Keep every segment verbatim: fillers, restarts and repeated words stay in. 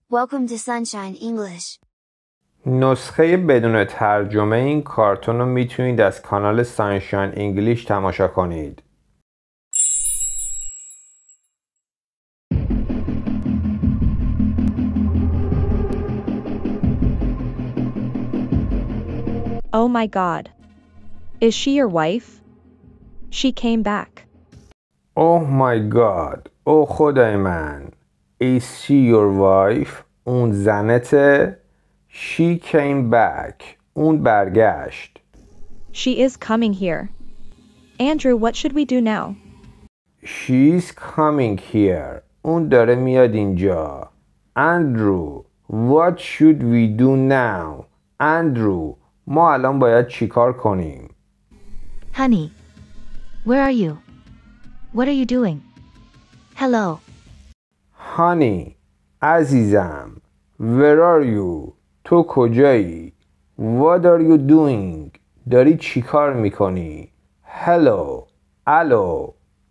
Welcome to Sunshine English. نسخه بدون ترجمه این کارتون رو میتونید از کانال سانشاین انگلیش تماشا کنید. Oh my god. Is she your wife? She came back. Oh my god. او خدای من. Is she your wife? اون زنته. She came back. اون برگشت. She is coming here. Andrew, what should we do now? She's coming here. اون داره میاد اینجا. Andrew, what should we do now? Andrew, ما الان باید چیکار کنیم؟ Honey, where are you? What are you doing? Hello. Honey, عزیزم. Where are you? تو کجایی؟ What are you doing? داری چیکار میکنی؟ Hello. الو.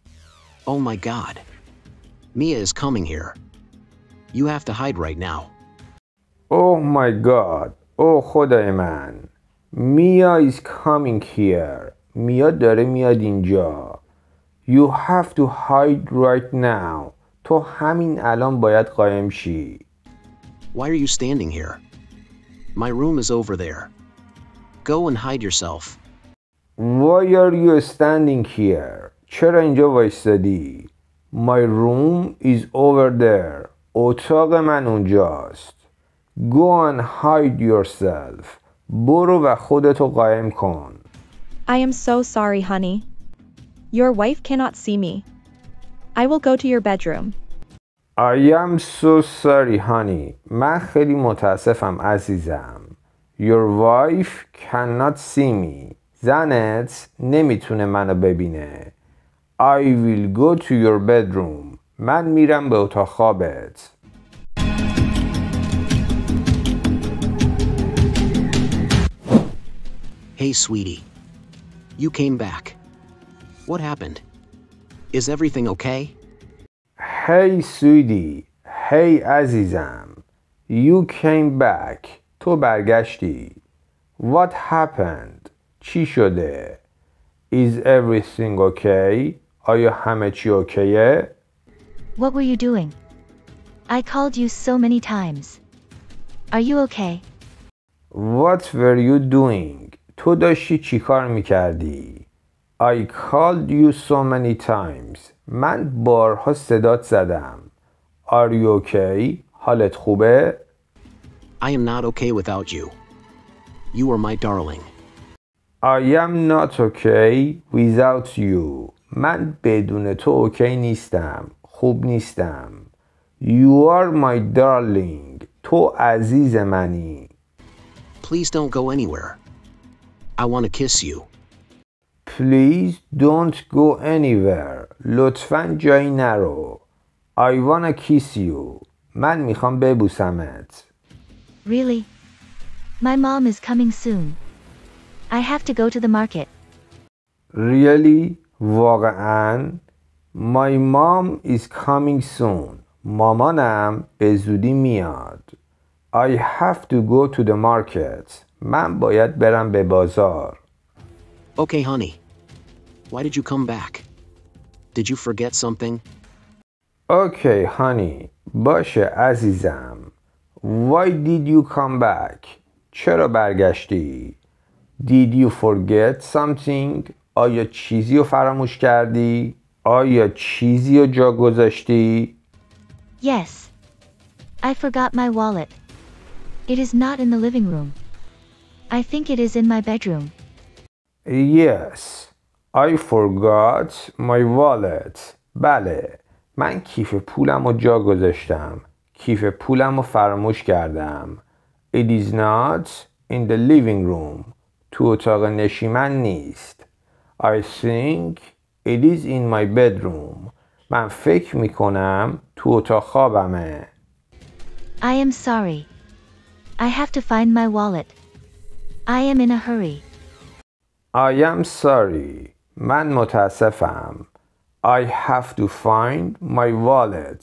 Oh my god. Mia is coming here. You have to hide right now. Oh my god. او خدای من. Mia is coming here. میا داره میاد اینجا. You have to hide right now. تو همین الان باید قایم شی. Why are you standing here? My room is over there. Go and hide yourself. Why are you standing here? چرا اینجا وایستادی؟ My room is over there. اتاق من اونجاست. Go and hide yourself. برو و خودتو قایم کن. I am so sorry, honey. Your wife cannot see me. I will go to your bedroom. I am so sorry, honey. من خیلی متاسفم عزیزم. Your wife cannot see me. زنت نمیتونه منو ببینه. I will go to your bedroom. من میرم به اتاق خوابت. Hey sweetie. You came back. What happened? Is everything okay? Hey sweetie. Hey عزیزم. You came back. تو برگشتی. What happened? چی شده؟ Is everything okay? آیا همه چی اوکیه؟ What were you doing? I called you so many times. Are you okay? What were you doing? تو داشتی چی کار میکردی؟ I called you so many times. من بارها صدات زدم. Are you okay? حالت خوبه؟ I am not okay without you. You are my darling. I am not okay without you. من بدون تو اوکی نیستم. خوب نیستم. You are my darling. تو عزیز منی. Please don't go anywhere. I want to kiss you. Please don't go anywhere. لطفاً جایی نرو. I wanna kiss you. من میخوام ببوسمت. Really? My mom is coming soon. I have to go to the market. Really? واقعاً؟ My mom is coming soon. مامانم به زودی میاد. I have to go to the market. من باید برم به بازار. Okay, honey. Why did you come back? Did you forget something? Okay, honey. باشه عزیزم. Why did you come back? چرا برگشتی؟ Did you forget something? آیا چیزی رو فراموش کردی؟ آیا چیزی رو جا گذاشتی؟ Yes. I forgot my wallet. It is not in the living room. I think it is in my bedroom. Yes. I forgot my wallet. بله. من کیف پولم رو جا گذاشتم. کیف پولم رو فراموش کردم. It is not in the living room. تو اتاق نشیمن نیست. I think it is in my bedroom. من فکر میکنم تو اتاق خوابمه. I am sorry. I have to find my wallet. I am in a hurry. I am sorry. من متاسفم. I have to find my wallet.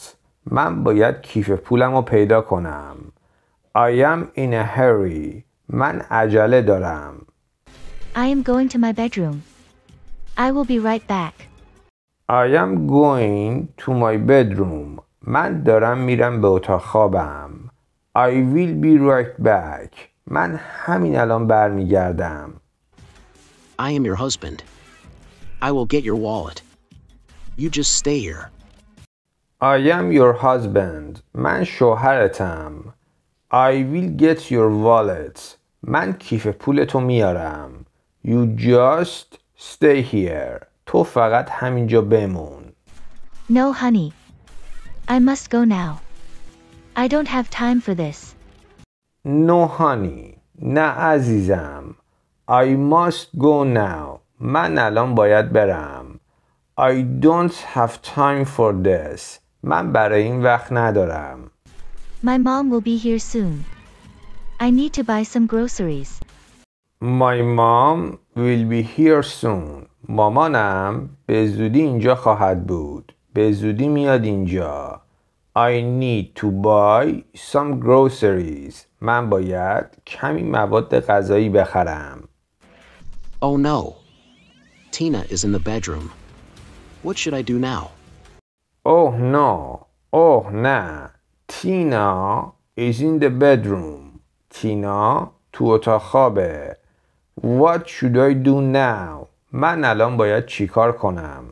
من باید کیف پولم رو پیدا کنم. I am in a hurry. من عجله دارم. I am going to my bedroom. I will be right back. I am going to my bedroom. من دارم میرم به اتاق خوابم. I will be right back. من همین الان برمیگردم. I am your husband. I will get your wallet. You just stay here. I am your husband. من شوهرتم. I will get your wallet. من کیف پولتو میارم. You just stay here. تو فقط همینجا بمون. No, honey. I must go now. I don't have time for this. No honey. نه عزیزم. I must go now. من الان باید برم. I don't have time for this. من برای این وقت ندارم. My mom will be here soon. I need to buy some groceries. My mom will be here soon. مامانم به زودی اینجا خواهد بود. به زودی میاد اینجا. I need to buy some groceries. من باید کمی مواد غذایی بخرم. Oh no. Tina is in the bedroom. What should I do now? Oh no. Oh نه. Tina is in the bedroom. تینا تو اتاق خوابه. What should I do now? من الان باید چیکار کنم؟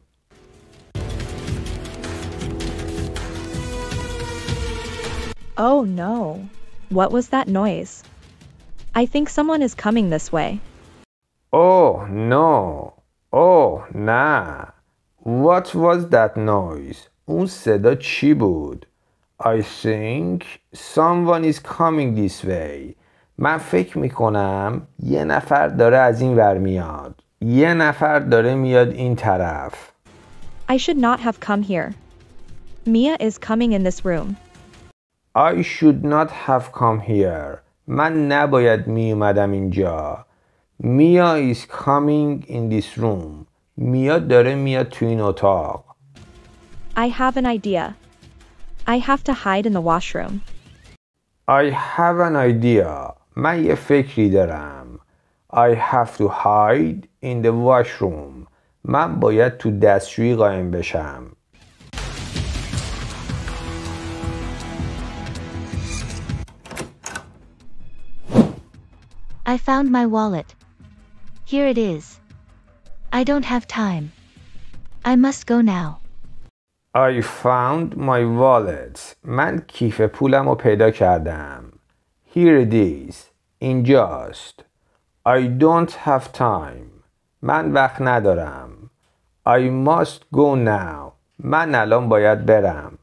Oh no. What was that noise? I think someone is coming this way. Oh no. Oh نه. What was that noise? اون صدا چی بود؟ I think someone is coming this way. من فکر میکنم یه نفر داره از این ور میاد. یه نفر داره میاد این طرف. I should not have come here. Mia is coming in this room. I should not have come here. من نباید می اومدم اینجا. Mia is coming in this room. میا داره میاد تو این اتاق. I have an idea. I have to hide in the washroom. I have an idea. من یه فکری دارم. I have to hide in the washroom. من باید تو دستشویی قایم بشم. I found my wallet. Here it is. I don't have time. I must go now. I found my wallet. من کیف پولم رو پیدا کردم. Here it is. اینجاست. I don't have time. من وقت ندارم. I must go now. من الان باید برم.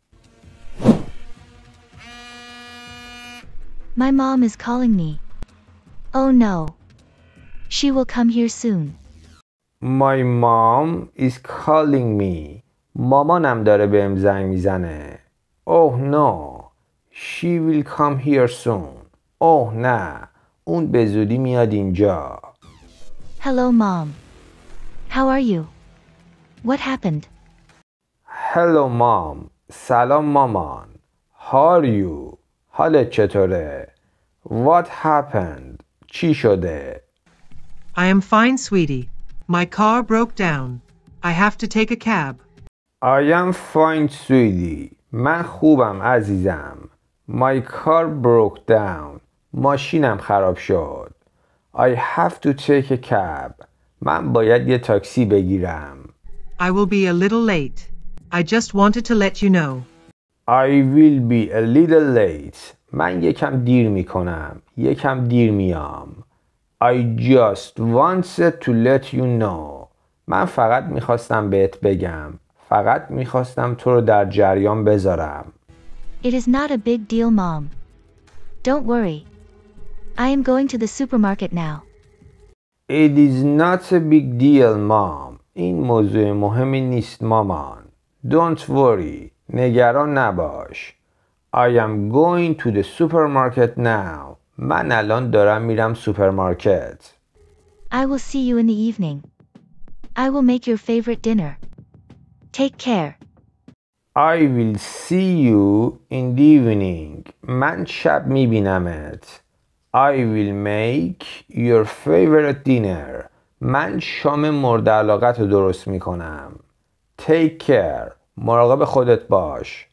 My mom is calling me. Oh no. She will come here soon. My mom is calling me. مامانم داره بهم زنگ میزنه. Oh no. She will come here soon. Oh نه. اون به زودی میاد اینجا. Hello, mom. How are you? What happened? Hello mom. سلام مامان. How are you? حالت چطوره؟ What happened? چی شده؟ I am fine, sweetie. My car broke down. I have to take a cab. I am fine, sweetie. من خوبم عزیزم. My car broke down. ماشینم خراب شد. I have to take a cab. من باید یه تاکسی بگیرم. I will be a little late. I just wanted to let you know. I will be a little late. من یکم دیر میکنم. یکم دیر میام. I just wanted to let you know. من فقط میخواستم بهت بگم. فقط میخواستم تو رو در جریان بذارم. It is not a big deal, mom. Don't worry. I am going to the supermarket now. It is not a big deal, mom. این موضوع مهمی نیست مامان. Don't worry. نگران نباش. I am going to the supermarket now. من الان دارم میرم سوپرمارکت. I will see you in the evening. I will make your favorite dinner. Take care. I will see you in the evening. من شب میبینمت. I will make your favorite dinner. من شام مورد علاقت رو درست میکنم. Take care. مراقب خودت باش.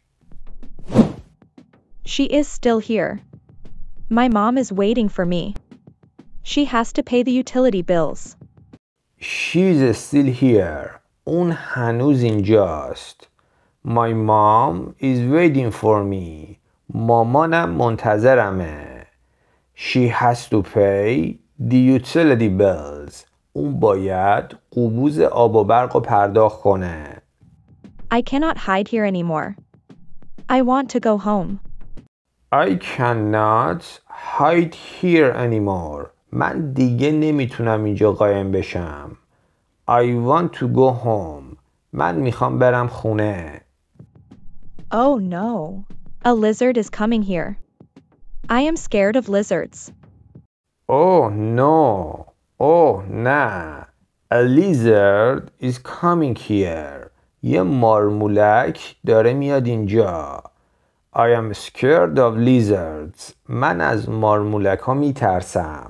She is still here. My mom is waiting for me. She has to pay the utility bills. She's still here. اون هنوز اینجاست. My mom is waiting for me. مامانم منتظرمه. She has to pay the utility bills. اون باید قبوز آب و برق رو پرداخت کنه. I cannot hide here anymore. I want to go home. I cannot hide here anymore. من دیگه نمیتونم اینجا قایم بشم. I want to go home. من میخوام برم خونه. Oh no. A lizard is coming here. I am scared of lizards. Oh no. Oh نه. A lizard is coming here. یه مارمولک داره میاد اینجا. I am scared of lizards. من از مارمولک ها میترسم.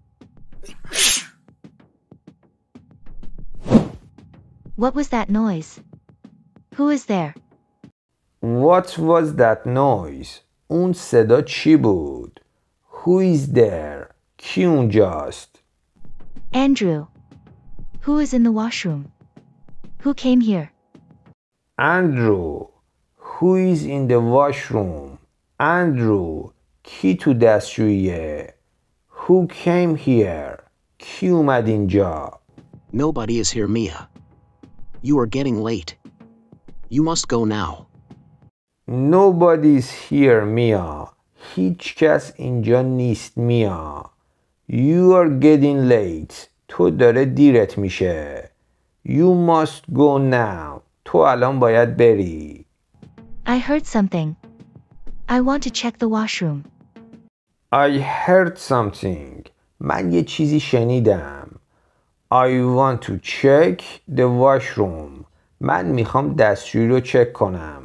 What was that noise? Who is there? What was that noise? اون صدا چی بود؟ Who is there? کی اونجاست؟ Andrew. Who is in the washroom? Who came here? Andrew. Who is in the washroom? Andrew. کی تو دستشوییه؟ Who came here? کی اومد اینجا؟ Nobody is here, Mia. You are getting late. You must go now. Nobody is here, Mia. هیچ کس اینجا نیست، میا. You are getting late. تو داره دیرت میشه. You must go now. تو الان باید بری. I heard something. I want to check the washroom. I heard something. من یه چیزی شنیدم. I want to check the washroom. من میخوام دستشویی رو چک کنم.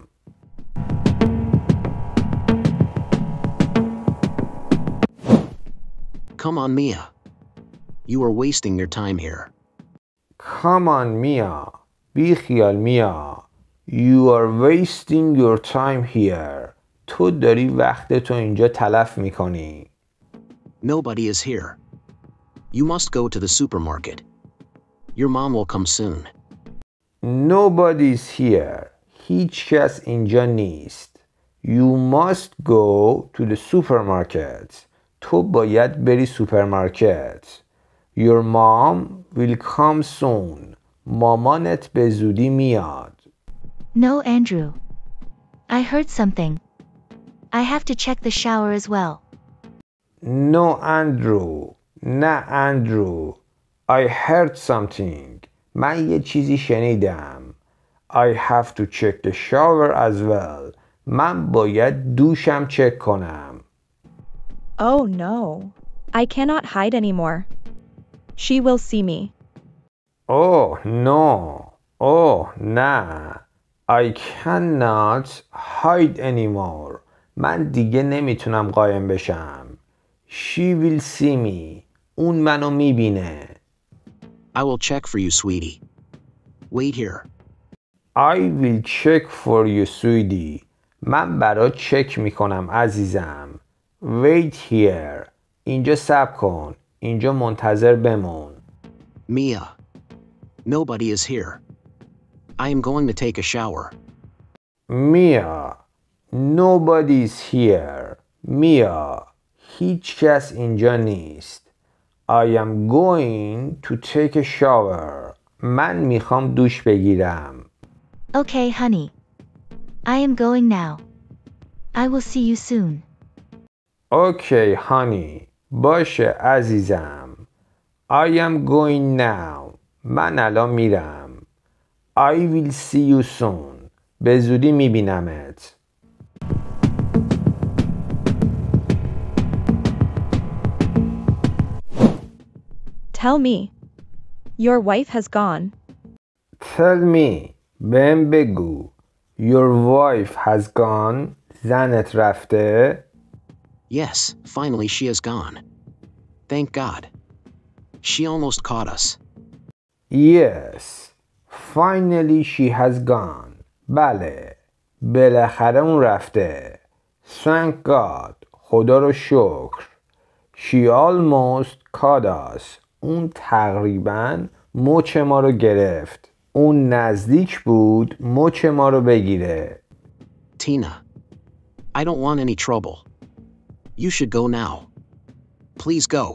Come on, Mia. You are wasting your time here. Come on, Mia. بی خیال میا. You are wasting your time here. تو داری وقتتو اینجا تلف میکنی. Nobody is here. You must go to the supermarket. Your mom will come soon. Nobody is here. هیچ کس اینجا نیست. You must go to the supermarket. تو باید بری سوپرمارکت. Your mom will come soon. مامانت به زودی میاد. No, Andrew. I heard something. I have to check the shower as well. No, Andrew. نه, Andrew. I heard something. من یه چیزی شنیدم. I have to check the shower as well. من باید دوشم چک کنم. Oh no. I cannot hide anymore. She will see me. Oh, no. Oh, نه. I cannot hide anymore. من دیگه نمیتونم قایم بشم. She will see me. اون منو میبینه. I will check for you, sweetie. Wait here. I will check for you, sweetie. من برات چک میکنم عزیزم. Wait here. اینجا صبر کن. اینجا منتظر بمون. Mia. Nobody is here. I am going to take a shower. Mia. Nobody is here. Mia. هیچ کس اینجا نیست. I am going to take a shower. من میخوام دوش بگیرم. Okay, honey. I am going now. I will see you soon. Okay, honey. باشه عزیزم. I am going now. من الان میرم. I will see you soon. به زودی میبینمت. Tell me. Your wife has gone. Tell me. بهم بگو. Your wife has gone. زنت رفته. Yes, finally she is gone. Thank God. She almost caught us. Yes. Finally she has gone. بله. بالاخره اون رفته. Thank God. خدا رو شکر. She almost caught us. اون تقریباً مچ ما رو گرفت. اون نزدیک بود مچ ما رو بگیره. Tina, I don't want any trouble. You should go now. Please go.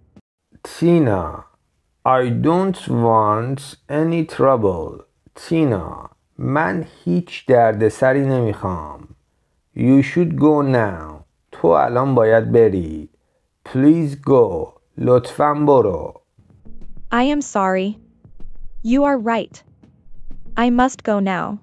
Tina, I don't want any trouble. Tina, من هیچ دردسری نمیخوام. You should go now. تو الان باید بری. Please go. لطفاً برو. I am sorry. You are right. I must go now.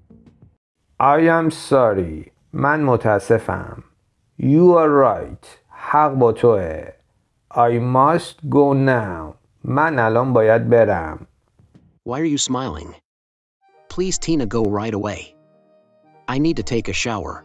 I am sorry. من متاسفم. You are right. حق با توه. I must go now. من الان باید برم. Why are you smiling? Please, Tina, go right away. I need to take a shower.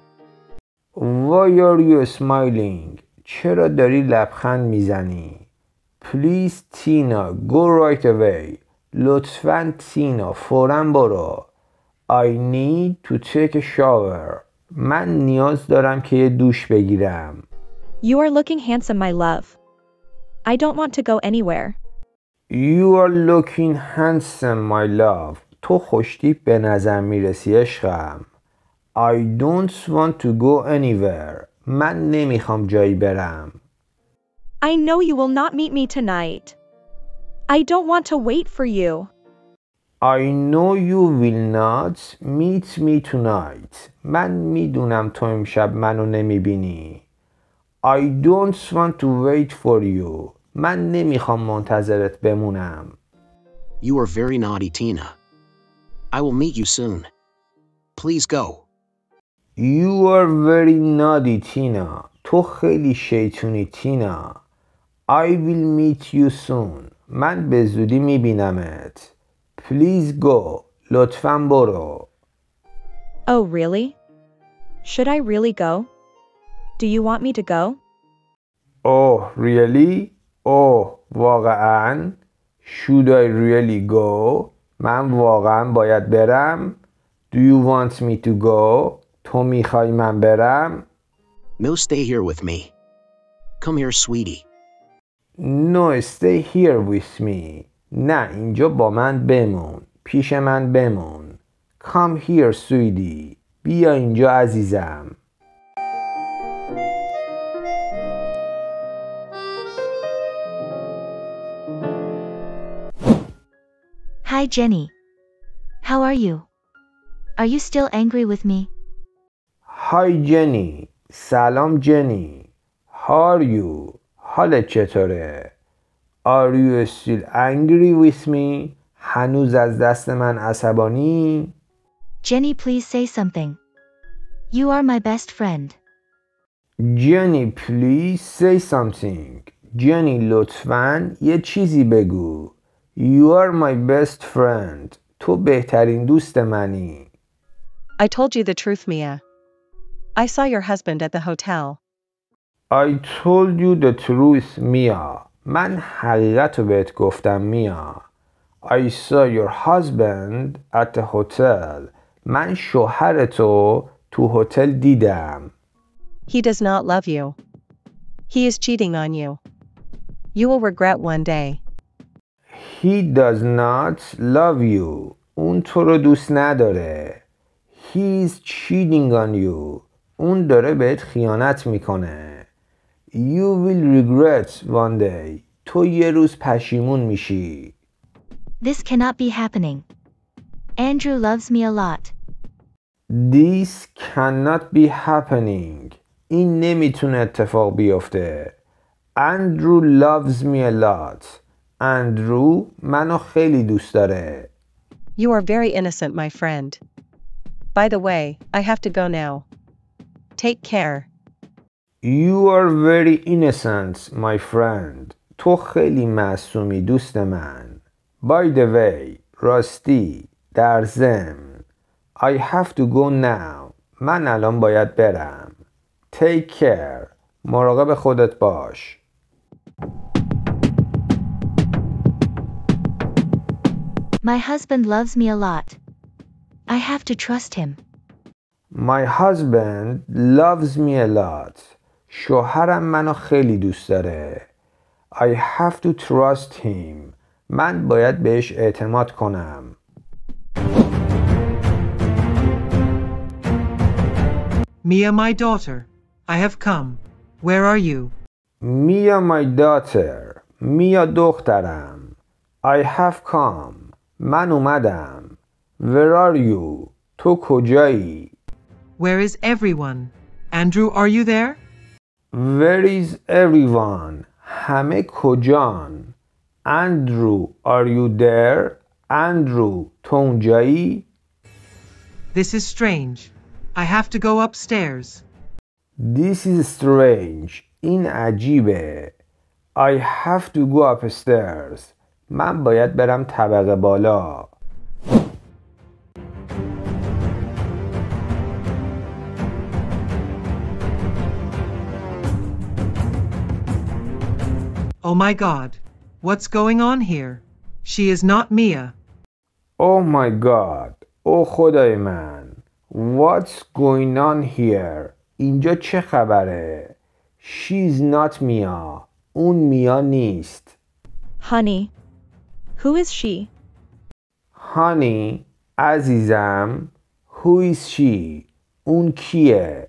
Why are you smiling? چرا داری لبخند میزنی؟ Please Tina, go right away. لطفاً تینا فوراً برو. I need to take a shower. من نیاز دارم که یه دوش بگیرم. You are looking handsome, my love. I don't want to go anywhere. You are looking handsome, my love. تو خوشتیپ به نظر میرسی عشقم. I don't want to go anywhere. من نمیخوام جایی برم. I know you will not meet me tonight. I don't want to wait for you. I know you will not meet me tonight. من میدونم تو امشب منو نمیبینی. I don't want to wait for you. من نمیخوام منتظرت بمونم. You are very naughty, Tina. I will meet you soon. Please go. You are very naughty, Tina. تو خیلی شیطونی تینا. I will meet you soon. من به زودی میبینمت. Please go. لطفاً برو. Oh, really? Should I really go? Do you want me to go? Oh, really? Oh, واقعاً? Should I really go? من واقعاً باید برم? Do you want me to go? تو میخوای من برم؟ No, stay here with me. Come here, sweetie. No, stay here with me. نه اینجا با من بمون. پیش من بمون. Come here, sweetie. بیا اینجا عزیزم. Hi, Jenny. How are you? Are you still angry with me? Hi, Jenny. سلام جنی. How are you? حالت چطوره؟ Are you still angry with me? هنوز از دست من عصبانی؟ Jenny, please say something. You are my best friend. Jenny, please say something. Jenny, لطفاً یه چیزی بگو. You are my best friend. تو بهترین دوست منی. I told you the truth, Mia. I saw your husband at the hotel. I told you the truth, Mia. من حقیقت رو بهت گفتم میا. I saw your husband at the hotel. من شوهرتو تو هتل دیدم. He does not love you. He is cheating on you. You will regret one day. He does not love you. اون تو رو دوست نداره. He is cheating on you. اون داره بهت خیانت میکنه. You will regret one day. تو یه روز پشیمون میشی. This cannot be happening. Andrew loves me a lot. This cannot be happening. این نمیتونه اتفاق بیفته. Andrew loves me a lot. Andrew منو خیلی دوست داره. You are very innocent, my friend. By the way, I have to go now. Take care. You are very innocent, my friend. تو خیلی معصومی دوست من. By the way, راستی، در ضمن. I have to go now. من الان باید برم. Take care. مراقب خودت باش. My husband loves me a lot. I have to trust him. My husband loves me a lot. شوهرم منو خیلی دوست داره. I have to trust him. من باید بهش اعتماد کنم. Mia, my daughter, I have come. Where are you? Mia, my daughter. Mia دخترم. I have come. من اومدم. Where are you? تو کجایی؟ Where is everyone? Andrew, are you there? Where is everyone? همه کجان؟ Andrew, are you there? Andrew, تو اونجایی؟ This is strange. I have to go upstairs. This is strange. این عجیبه. I have to go upstairs. من باید برم طبقه بالا. Oh my God. What's going on here? She is not Mia. Oh my God. او خدای من. What's going on here? اینجا چه خبره؟ She's not Mia. اون میا نیست. Honey. Who is she? Honey, عزیزم. Who is she? اون کیه؟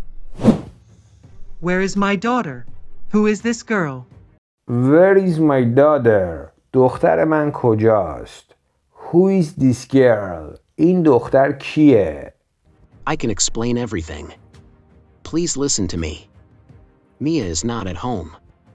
Where is my daughter? Who is this girl? Where is my daughter? دختر من کجاست؟ Who is this girl? این دختر کیه؟ I can explain everything. Please listen to me. Mia is not at home.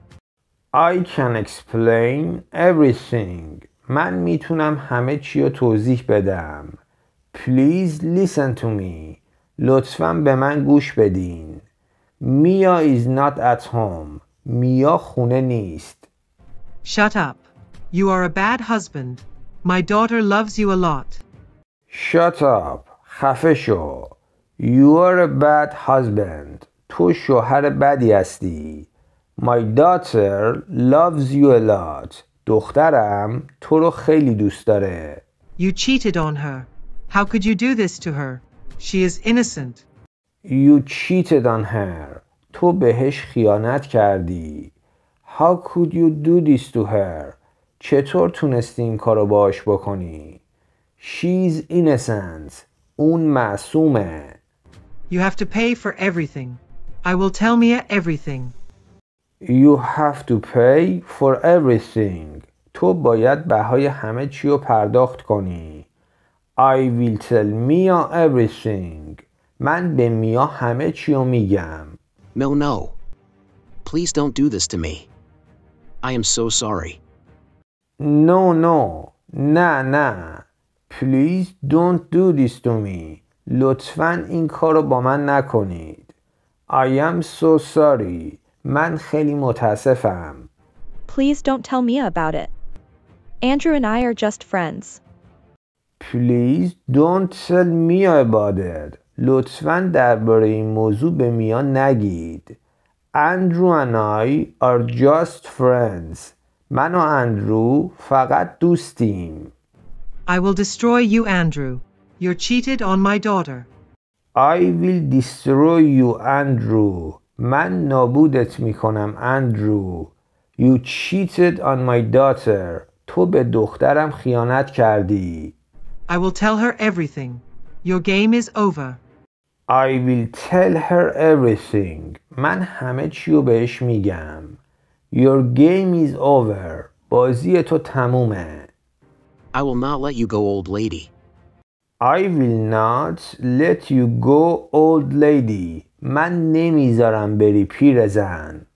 I can explain everything. من میتونم همه چی رو توضیح بدم. Please listen to me. لطفاً به من گوش بدین. Mia is not at home. میا خونه نیست. Shut up. You are a bad husband. My daughter loves you a lot. Shut up. خفه شو. You are a bad husband. تو شوهر بدی هستی. My daughter loves you a lot. دخترم تو رو خیلی دوست داره. You cheated on her. How could you do this to her? She is innocent. You cheated on her. تو بهش خیانت کردی. How could you do this to her? چطور تونستی این کارو باهاش بکنی؟ She's innocent. اون معصومه. You have to pay for everything. I will tell Mia everything. You have to pay for everything. تو باید بهای همه چی رو پرداخت کنی. I will tell Mia everything. من به میا همه چی رو میگم. No, no. Please don't do this to me. I am so sorry. No, no. نه نه. Please don't do this to me. لطفاً این کارو با من نکنید. I am so sorry. من خیلی متاسفم. Please don't tell Mia about it. Andrew and I are just friends. Please don't tell Mia about it. لطفاً درباره این موضوع به میا نگید. Andrew and I are just friends. من و اندرو فقط دوستیم. I will destroy you, Andrew. You're cheated on my daughter. I will destroy you, Andrew. من نابودت میکنم اندرو. You cheated on my daughter. تو به دخترم خیانت کردی. I will tell her everything. Your game is over. I will tell her everything. من همه چی رو بهش میگم. Your game is over. بازی تو تمومه. I will not let you go, old lady. I will not let you go, old lady. من نمیذارم بری پیرزن.